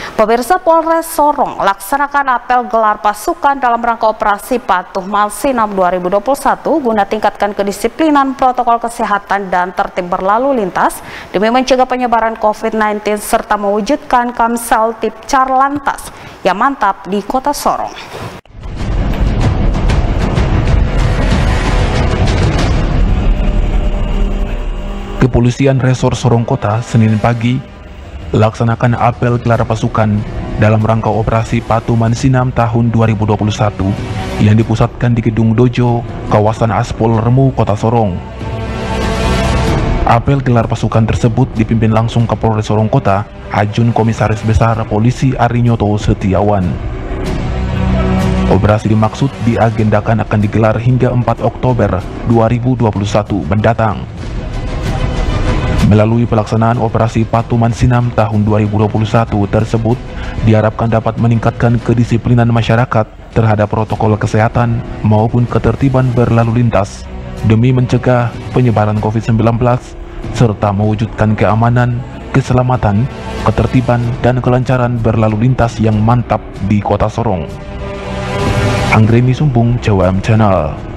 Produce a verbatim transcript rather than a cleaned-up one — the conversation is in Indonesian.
Pemirsa, Polres Sorong laksanakan apel gelar pasukan dalam rangka operasi Patuh Malsinam dua ribu dua puluh satu guna tingkatkan kedisiplinan protokol kesehatan dan tertib berlalu lintas demi mencegah penyebaran COVID sembilan belas serta mewujudkan Kamsel Tipcar Lantas yang mantap di Kota Sorong. Kepolisian Resor Sorong Kota Senin pagi laksanakan apel gelar pasukan dalam rangka operasi Patuh Malsinam tahun dua ribu dua puluh satu yang dipusatkan di Gedung Dojo, kawasan Aspol Remu, Kota Sorong. Apel gelar pasukan tersebut dipimpin langsung Kapolres Sorong Kota, Ajun Komisaris Besar Polisi Arinyoto Setiawan. Operasi dimaksud diagendakan akan digelar hingga empat Oktober dua ribu dua puluh satu mendatang. Melalui pelaksanaan operasi Patuh Malsinam tahun dua ribu dua puluh satu tersebut diharapkan dapat meningkatkan kedisiplinan masyarakat terhadap protokol kesehatan maupun ketertiban berlalu lintas demi mencegah penyebaran COVID sembilan belas serta mewujudkan keamanan, keselamatan, ketertiban, dan kelancaran berlalu lintas yang mantap di Kota Sorong. Anggreni Sumbung, Jawa M Channel.